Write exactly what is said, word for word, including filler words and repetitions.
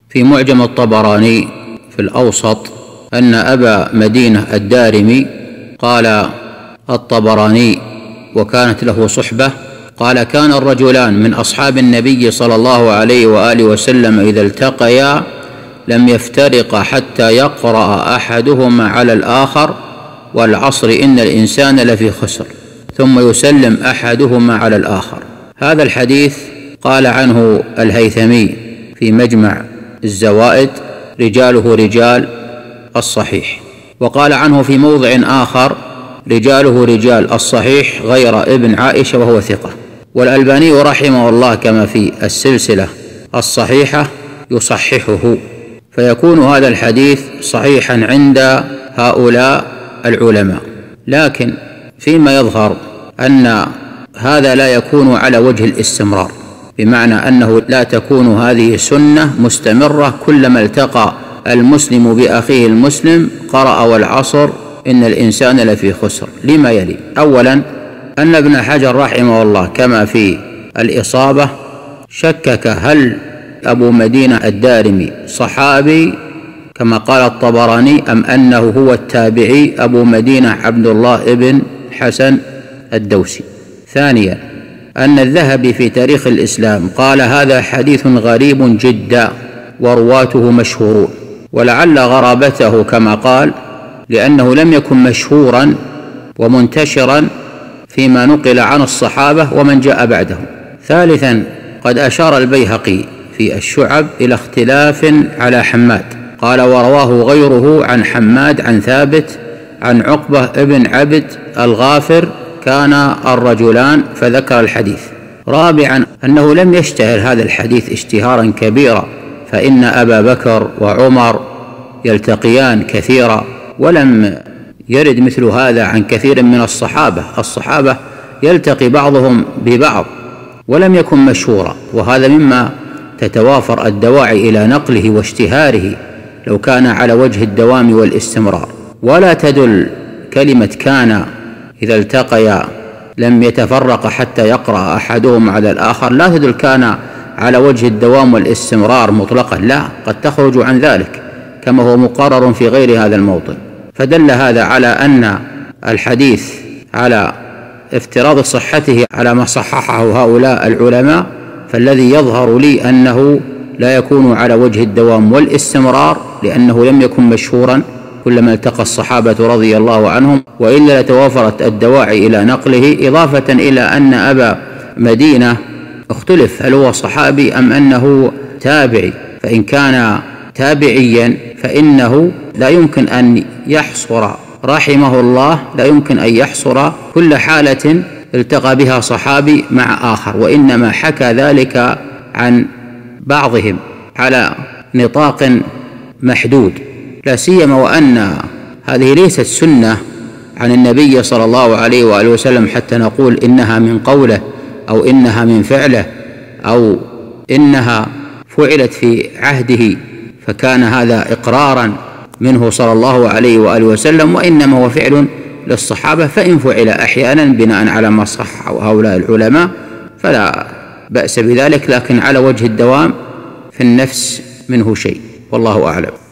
في معجم الطبراني في الأوسط أن أبا مدينة الدارمي قال الطبراني وكانت له صحبة، قال: كان الرجلان من أصحاب النبي صلى الله عليه وآله وسلم إذا التقيا لم يفترقا حتى يقرأ أحدهما على الآخر: والعصر إن الإنسان لفي خسر، ثم يسلم أحدهما على الآخر. هذا الحديث قال عنه الهيثمي في مجمع الزوائد: رجاله رجال الصحيح. وقال عنه في موضع آخر: رجاله رجال الصحيح غير ابن عائشة وهو ثقة. والألباني رحمه الله كما في السلسلة الصحيحة يصححه، فيكون هذا الحديث صحيحا عند هؤلاء العلماء. لكن فيما يظهر أن هذا لا يكون على وجه الاستمرار، بمعنى أنه لا تكون هذه سنة مستمرة كلما التقى المسلم بأخيه المسلم قرأ: والعصر إن الإنسان لفي خسر، لما يلي: أولا أن ابن حجر رحمه الله كما في الإصابة شكك هل أبو مدينة الدارمي صحابي كما قال الطبراني أم أنه هو التابعي أبو مدينة عبد الله بن حسن الدوسي. ثانيا أن الذهبي في تاريخ الإسلام قال: هذا حديث غريب جدا ورواته مشهورون، ولعل غرابته كما قال لأنه لم يكن مشهورا ومنتشرا فيما نقل عن الصحابة ومن جاء بعدهم. ثالثا قد أشار البيهقي في الشعب إلى اختلاف على حماد، قال: ورواه غيره عن حماد عن ثابت عن عقبة ابن عبد الغافر كان الرجلان، فذكر الحديث. رابعا أنه لم يشتهر هذا الحديث اشتهارا كبيرا، فإن أبا بكر وعمر يلتقيان كثيرا، ولم يرد مثل هذا عن كثير من الصحابة. الصحابة يلتقي بعضهم ببعض ولم يكن مشهورا، وهذا مما تتوافر الدواعي إلى نقله واشتهاره لو كان على وجه الدوام والاستمرار. ولا تدل كلمة كان إذا التقيا لم يتفرق حتى يقرأ أحدهم على الآخر، لا تدل كان على وجه الدوام والاستمرار مطلقا، لا، قد تخرج عن ذلك كما هو مقرر في غير هذا الموطن. فدل هذا على أن الحديث على افتراض صحته على ما صححه هؤلاء العلماء، فالذي يظهر لي أنه لا يكون على وجه الدوام والاستمرار، لأنه لم يكن مشهورا كلما التقى الصحابة رضي الله عنهم، وإلا لتوافرت الدواعي إلى نقله، إضافة إلى أن أبا مدينة اختلف هل هو صحابي أم أنه تابعي. فإن كان تابعيا فإنه لا يمكن أن يحصر رحمه الله لا يمكن أن يحصر كل حالة التقى بها صحابي مع آخر، وإنما حكى ذلك عن بعضهم على نطاق محدود، لا سيما وأن هذه ليست سنة عن النبي صلى الله عليه وآله وسلم حتى نقول إنها من قوله أو إنها من فعله أو إنها فعلت في عهده فكان هذا إقرارا منه صلى الله عليه وآله وسلم، وإنما هو فعل للصحابة، فإن فعل أحيانا بناء على ما صححه هؤلاء العلماء فلا بأس بذلك، لكن على وجه الدوام في النفس منه شيء، والله أعلم.